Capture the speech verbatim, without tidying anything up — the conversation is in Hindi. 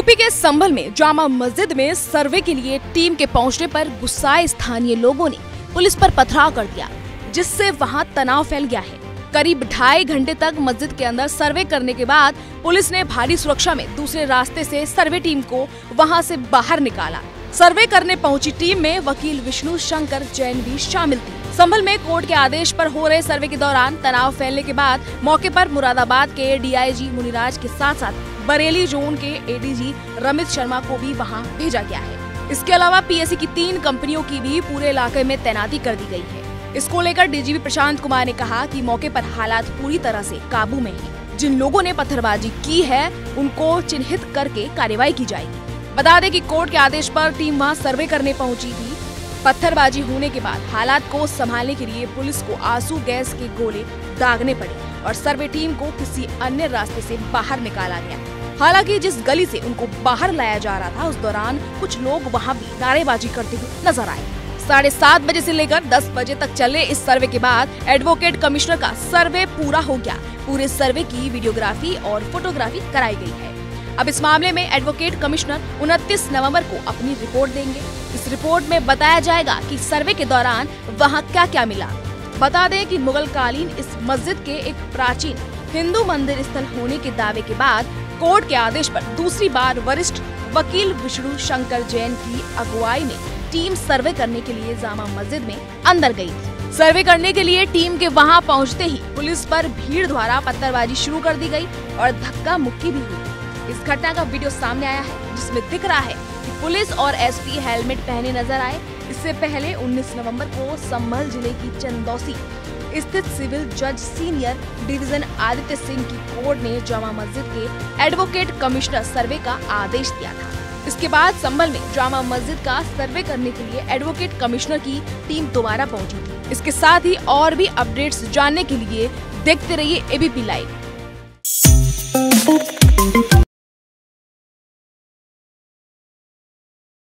यूपी के संभल में जामा मस्जिद में सर्वे के लिए टीम के पहुंचने पर गुस्साए स्थानीय लोगों ने पुलिस पर पथराव कर दिया, जिससे वहां तनाव फैल गया है। करीब ढाई घंटे तक मस्जिद के अंदर सर्वे करने के बाद पुलिस ने भारी सुरक्षा में दूसरे रास्ते से सर्वे टीम को वहां से बाहर निकाला। सर्वे करने पहुंची टीम में वकील विष्णु शंकर जैन भी शामिल थी। संभल में कोर्ट के आदेश पर हो रहे सर्वे के दौरान तनाव फैलने के बाद मौके पर मुरादाबाद के डीआईजी मुनिराज के साथ साथ बरेली जोन के एडीजी रमित शर्मा को भी वहां भेजा गया है। इसके अलावा पीएससी की तीन कंपनियों की भी पूरे इलाके में तैनाती कर दी गई है। इसको लेकर डीजीपी प्रशांत कुमार ने कहा कि मौके पर हालात पूरी तरह से काबू में है। जिन लोगों ने पत्थरबाजी की है उनको चिन्हित करके कार्रवाई की जाएगी। बता दें कि कोर्ट के आदेश पर टीम वहां सर्वे करने पहुंची थी। पत्थरबाजी होने के बाद हालात को संभालने के लिए पुलिस को आंसू गैस के गोले दागने पड़े और सर्वे टीम को किसी अन्य रास्ते से बाहर निकाला गया। हालांकि जिस गली से उनको बाहर लाया जा रहा था, उस दौरान कुछ लोग वहां भी नारेबाजी करते हुए नजर आए। साढ़े सात बजे से लेकर दस बजे तक चले इस सर्वे के बाद एडवोकेट कमिश्नर का सर्वे पूरा हो गया। पूरे सर्वे की वीडियोग्राफी और फोटोग्राफी कराई गई है। अब इस मामले में एडवोकेट कमिश्नर उनतीस नवंबर को अपनी रिपोर्ट देंगे। इस रिपोर्ट में बताया जाएगा कि सर्वे के दौरान वहां क्या क्या मिला। बता दें कि मुगल कालीन इस मस्जिद के एक प्राचीन हिंदू मंदिर स्थल होने के दावे के बाद कोर्ट के आदेश पर दूसरी बार वरिष्ठ वकील विष्णु शंकर जैन की अगुवाई में टीम सर्वे करने के लिए जामा मस्जिद में अंदर गई थी। सर्वे करने के लिए टीम के वहां पहुंचते ही पुलिस पर भीड़ द्वारा पत्थरबाजी शुरू कर दी गई और धक्का मुक्की भी हुई। इस घटना का वीडियो सामने आया है, जिसमें दिख रहा है कि पुलिस और एसपी हेलमेट पहने नजर आए। इससे पहले उन्नीस नवंबर को संभल जिले की चंदौसी स्थित सिविल जज सीनियर डिवीजन आदित्य सिंह की कोर्ट ने जामा मस्जिद के एडवोकेट कमिश्नर सर्वे का आदेश दिया था। इसके बाद संभल में जामा मस्जिद का सर्वे करने के लिए एडवोकेट कमिश्नर की टीम दोबारा पहुंची थी। इसके साथ ही और भी अपडेट्स जानने के लिए देखते रहिए एबीपी लाइव।